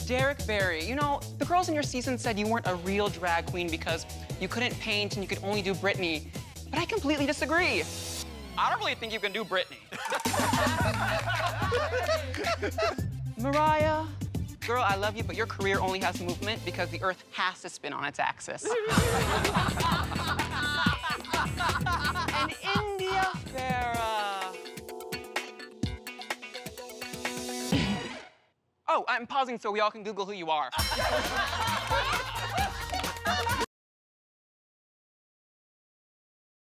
Derek Barry, you know, the girls in your season said you weren't a real drag queen because you couldn't paint and you could only do Britney. But I completely disagree. I don't really think you can do Britney. Mariah, girl, I love you, but your career only has movement because the Earth has to spin on its axis. And India Farah. Oh, I'm pausing so we all can Google who you are.